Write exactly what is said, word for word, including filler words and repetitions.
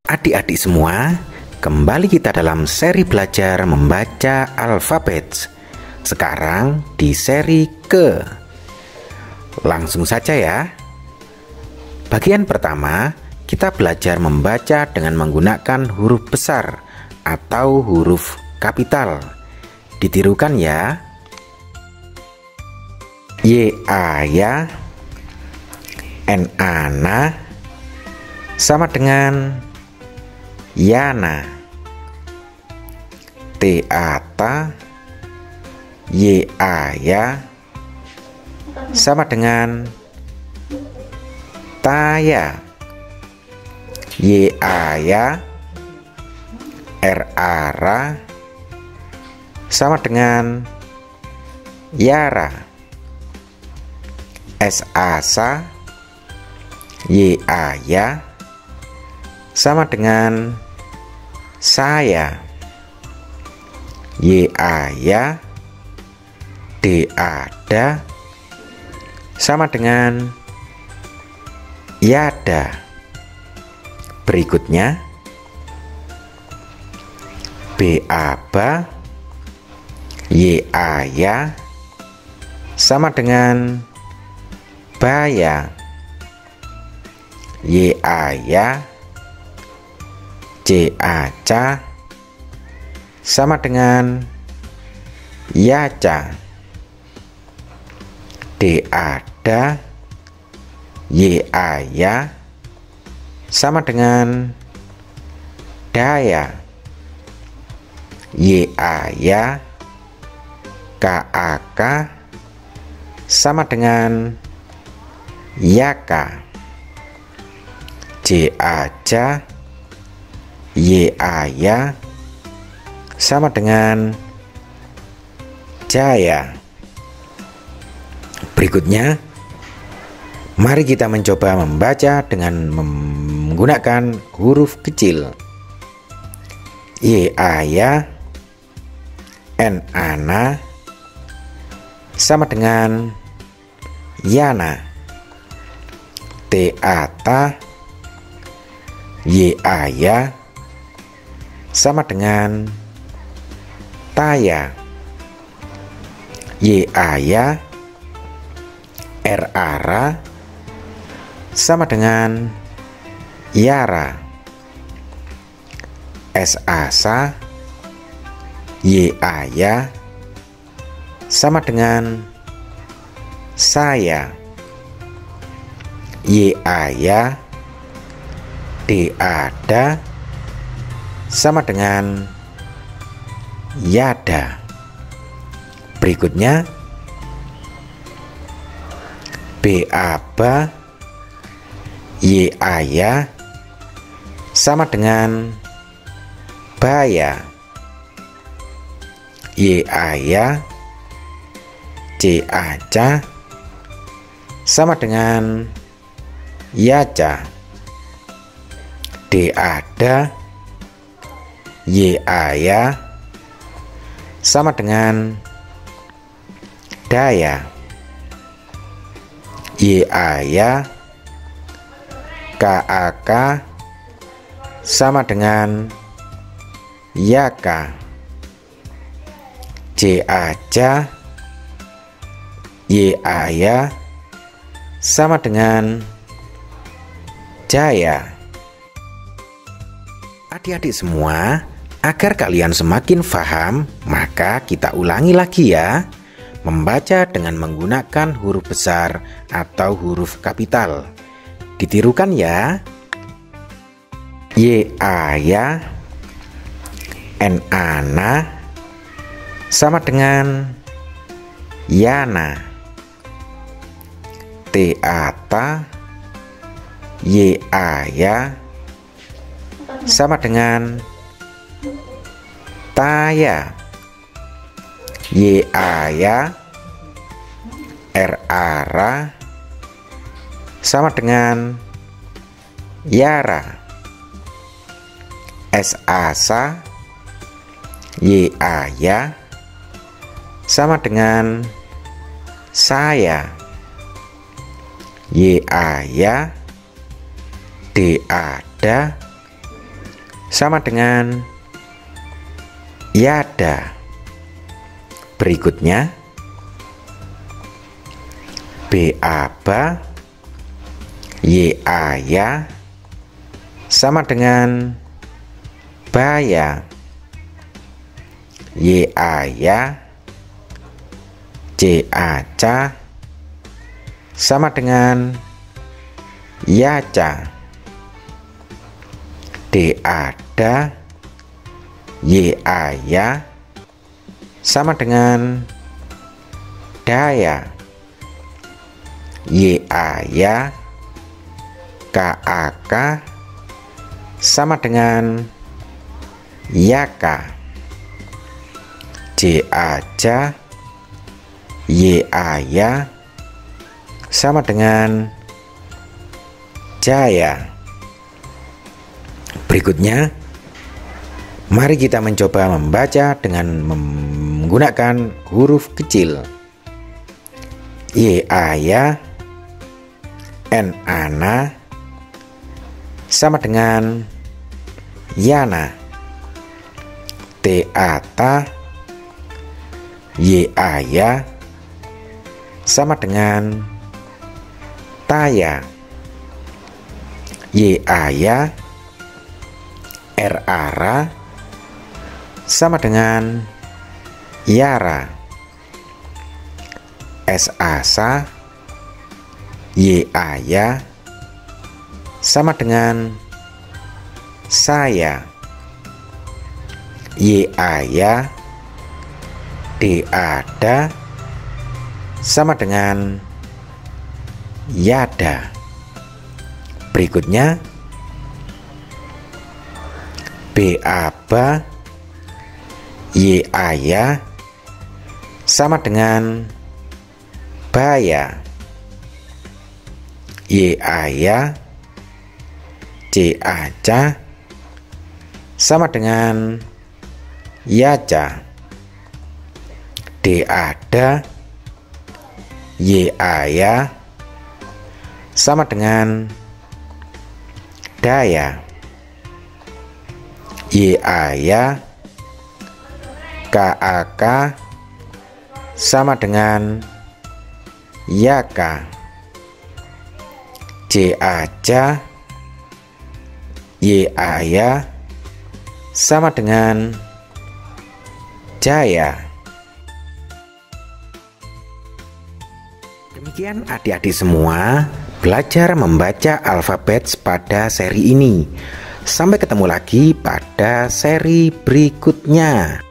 Adik-adik semua, kembali kita dalam seri belajar membaca alfabet. Sekarang di seri ke. Langsung saja ya. Bagian pertama, kita belajar membaca dengan menggunakan huruf besar atau huruf kapital. Ditirukan ya. Y A ya, N A na, sama dengan Yana. T A ta, Y A ya, sama dengan Taya. Y A ya, R A ra, sama dengan Yara. S A sa, Y A ya, sama dengan saya. Y A ya, D A da, sama dengan Yada. Berikutnya B A ba, Y A ya, sama dengan Baya. Y A ya, C A ca, sama dengan Yaca. D A da, Y A ya, sama dengan Daya. Y A ya, K A ka, sama dengan Yaka. J A ja, Y A ya, sama dengan Jaya. Berikutnya, mari kita mencoba membaca dengan menggunakan huruf kecil. Y A ya, N A na, sama dengan Yana. T A ta, Y A ya, sama dengan Taya. Y A ya, R A ra, sama dengan Yara. S A sa, Y A ya, sama dengan saya. Y A ya, D A da, sama dengan Yada. Berikutnya B A ba, Y A ya, sama dengan Baya. Y A ya, C A ca, sama dengan Yaca. D A da, Y A ya, sama dengan Daya. Y A ya, K A ka, sama dengan Yaka. J A ja, Y A ya, sama dengan Jaya. Adik-adik semua, agar kalian semakin paham, maka kita ulangi lagi ya. Membaca dengan menggunakan huruf besar atau huruf kapital. Ditirukan ya. Y A ya, N A na, sama dengan Yana. T A ta, Y A ya, sama dengan Taya. Y A ya, R A ra, sama dengan Yara. S A sa, Y A ya, sama dengan saya. Y A ya, D A da, sama dengan yada. Berikutnya B A B A, Y A ya, sama dengan baya. Y A ya, C A ca, sama dengan yaca. D A da, Y A ya, sama dengan daya. Y A ya, K A ka, sama dengan yaka. J A ja, Y A ya, sama dengan jaya. Berikutnya, mari kita mencoba membaca dengan menggunakan huruf kecil. Y A ya, N ana, sama dengan yana. T A ta, Y A ya, sama dengan taya. Y A ya, R A ra, sama dengan yara. S A sa, Y A ya, sama dengan saya. Y A ya, D A da, sama dengan yada. Berikutnya B A ba, Y A ya, sama dengan baya. Y A ya, C A ca, sama dengan yaca. D A da, Y A ya, sama dengan daya. Y A ya, K A ka, sama dengan yaka. C A ja, Y A ya, sama dengan jaya. Demikian adik-adik semua belajar membaca alfabet pada seri ini. Sampai ketemu lagi pada seri berikutnya.